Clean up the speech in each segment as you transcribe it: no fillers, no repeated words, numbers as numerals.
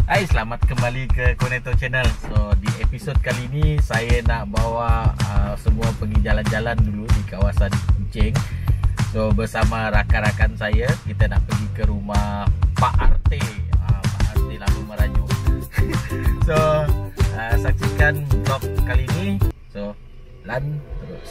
Hai, selamat kembali ke Konektor Channel. So, di episod kali ini saya nak bawa semua pergi jalan-jalan dulu di kawasan Kuching. So, bersama rakan-rakan saya, kita nak pergi ke rumah Pak Arte. Pak Arte lama merajuk. So, saksikan vlog kali ini. So, lan terus.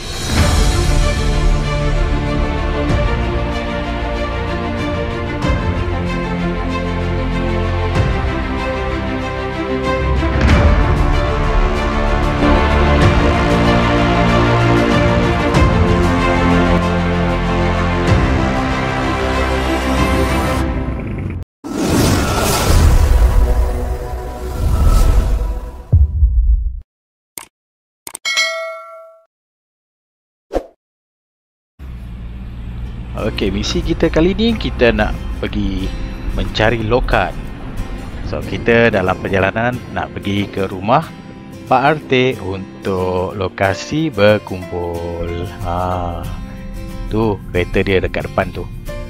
Okey, misi kita kali ni kita nak pergi mencari lokan. So, kita dalam perjalanan nak pergi ke rumah Pak Arte untuk lokasi berkumpul. Tu kereta dia dekat depan tu.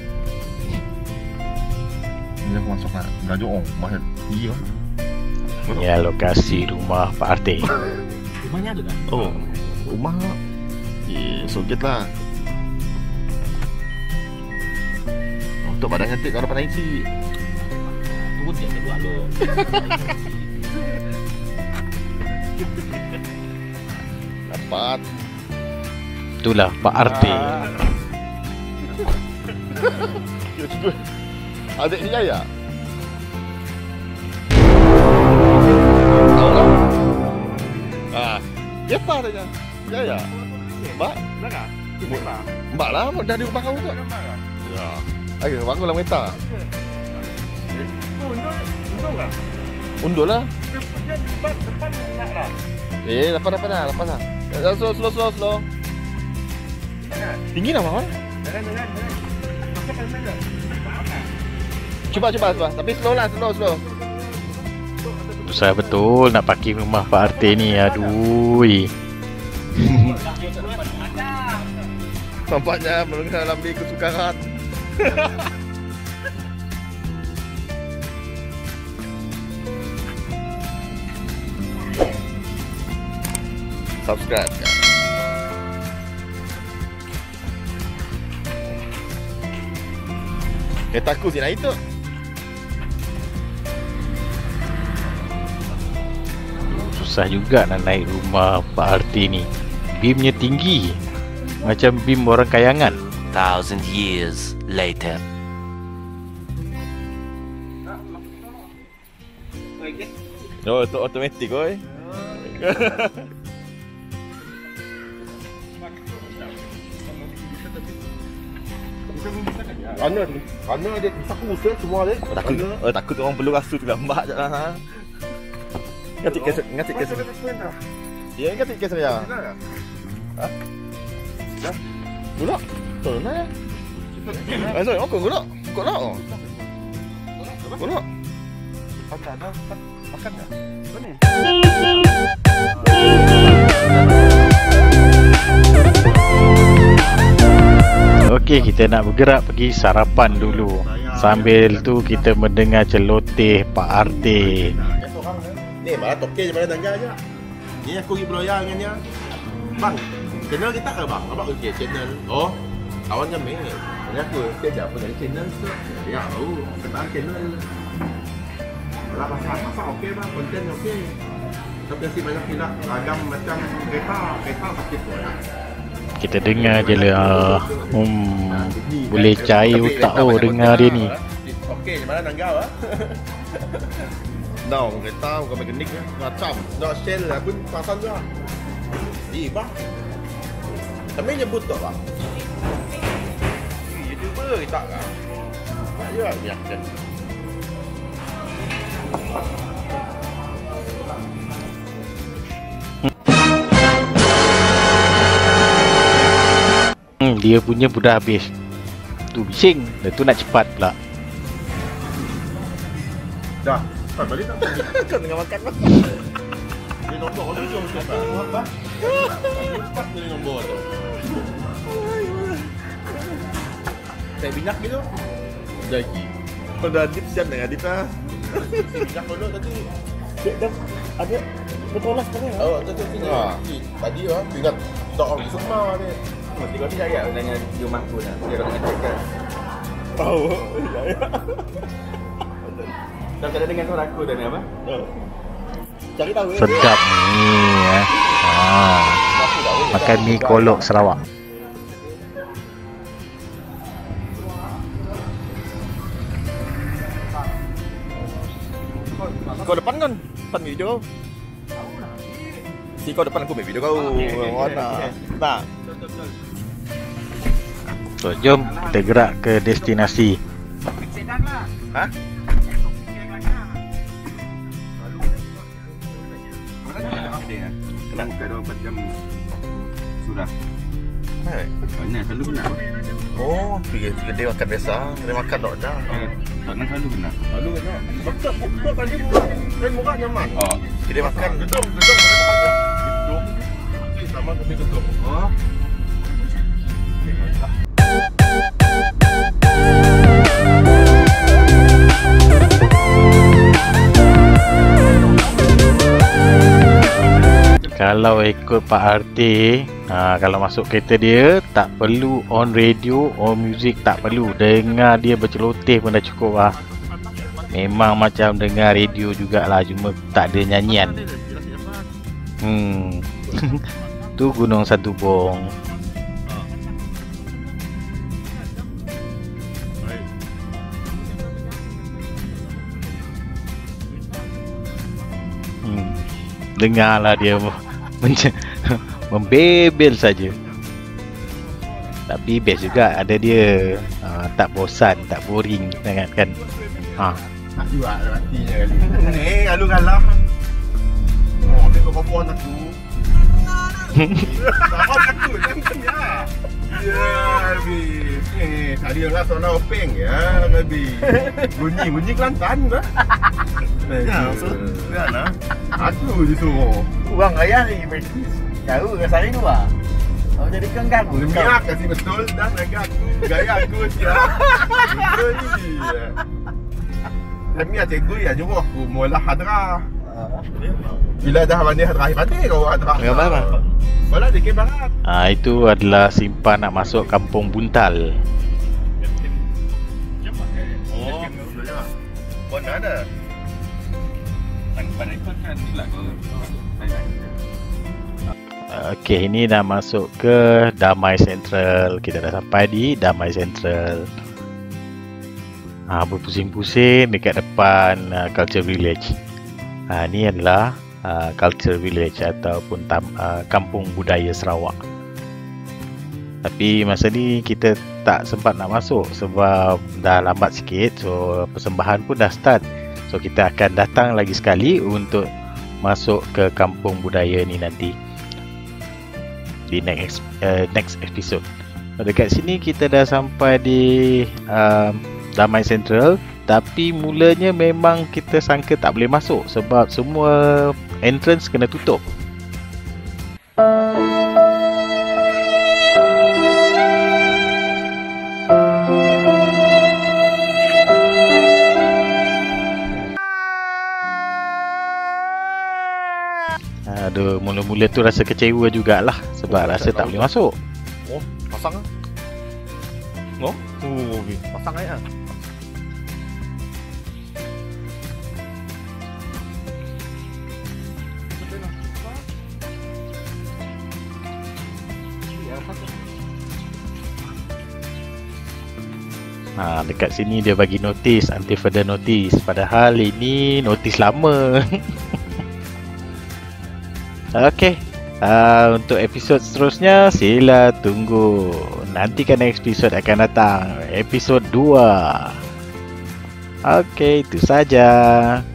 Ni aku masuk nak belajar mahal tinggi lah. Ya, lokasi rumah Pak Arte. Rumahnya ada tak? Oh, rumah soget lah. Untuk badan ngetik kalau pandai isi. Turun dia kedua lo. Dapat. Itulah Pak Arte. Ya cuba. Adik ni Yaya. Siapa tanya? Yaya. Mbak? Mbak lah, dah di rumah kamu tu. Ya. Ayo, bangun lah kereta. Undur lah. Lepas lah. Slow. Tinggi lah, Mama. Cuba. Tapi slow lah, slow. Susah betul nak parking rumah Pak Arte ni. Aduh. Nampaknya belum dalam di kesukaran. Subscribe kan. Takut sih nak itu. Susah juga nak naik rumah Pak Arte ni. Beamnya tinggi. Macam beam orang kayangan. 1,000 years later. Oh, itu automatik oi. Karena dia saku usul semua dia. Takut orang perlu rasa tu gambar je lah. Ngatik kes. Ya, ngatik kes saya. Ha? Dah. Gulak. Betul lah ya. Sorry, aku gulak. Kau nak? Gulak. Makan dah. Mana? Okey, kita nak bergerak pergi sarapan dulu. Sambil tu kita mendengar celoteh Pak Arte. Ni malah tokek je pada tangga je. Ni aku pergi beroyak dengan dia. Bang, channel kita ke bang? Abang okey channel. Oh, kawan kami. Ni aku dia apa dari channel tu? Ya, kita channel. Malah masak okey bang, konten okey. Tapi si banyak tidak ragam macam kereta sakit tu. Kita dengar je lah. Boleh cair otak dengar dia ni. Okey, di mana tangga ah? Dah, kereta bukan mekanik ya. Macam dah shell lah pun pasang je. Bang. Kami nyebut tu bang. YouTuber kita kan. Ayo biarkan. Dia punya sudah habis. Tu bising. Dia tu nak cepat pula. Dah. Balik tak? Kau tengah makan bang. Dia nombor tu jom siapa? Apa? Lepas dia nombor tu. Saya binyak gitu. Jadi. Pada Adip siap dengan Adip lah. Dah follow tadi. Dah ada betul lah sekarang. Oh, tu sini. Tadi tinggal tak orang semua ni. Mesti kau tidak ya dengan jumlah aku dah. Dia orang ngecek kan. Oh, ya. Dah kena dengar suara aku dan apa? Cari tahu. Sedap ni ya. Makan mi kolok Sarawak. Kau depan kan? Depan video. Si kau depan aku ambil video kau. Mana? Tak. So, jom kita gerak ke destinasi. Ha? Kena buka 24 jam sudah. Hai. Banyak selalu kena. Oh, dia makan biasa. Dia makan tak dah. Tak nak selalu kena. Lalu kena. Betul kan dia murah nyaman. Oh, Dia makan gedung gedung sama kopi gedung. Oh. Kalau ikut Pak RT, kalau masuk kereta dia tak perlu on radio, on music, tak perlu. Dengar dia berceloteh pun dah cukup lah. Memang macam dengar radio jugalah, cuma tak ada nyanyian. Tu Gunung Santubong. Dengarlah dia membebel saja. Tapi best juga ada dia. Tak bosan, tak boring sangat kan. Tak juga artinya kali. Ni lalu kalah. Oh, dia kau phone aku. Sama aku macam ya. Ya, habis. Tadi orang sona openg ya, habis. Bunyi Kelantan dah. Ya, maksud dia nah. Aku disuruh. Uang ayah ni jauh ke saya tu ah. Kau jadi ganggu. Demi aku kasih betul dan lagi aku gaya aku dia. Betul ni. Demi cikgu ya jumpa aku mula hadrah. Bila dah mandi hadrah kau hadrah. Gambar apa? Bola dikit barat. Itu adalah simpan nak masuk Kampung Buntal. Oh, mana ada? pada ikut kan lah kalau Okey, ini dah masuk ke Damai Central. Kita dah sampai di Damai Central. Berpusing-pusing dekat depan Culture Village. Ini adalah Culture Village ataupun Kampung Budaya Sarawak. Tapi masa ni kita tak sempat nak masuk sebab dah lambat sikit. So persembahan pun dah start. So kita akan datang lagi sekali untuk masuk ke Kampung Budaya ni nanti di next episode. Dekat sini kita dah sampai di Damai Central. Tapi mulanya memang kita sangka tak boleh masuk sebab semua entrance kena tutup. Aduh, mula-mula tu rasa kecewa jugalah sebab rasa tak boleh masuk. Oh, pasang ah. Oh, okey. Pasang aja. Dekat sini dia bagi notis, until further notice. Padahal ini notis lama. Okey. Untuk episod seterusnya sila tunggu. Nantikan episod akan datang, episod 2. Okey, itu saja.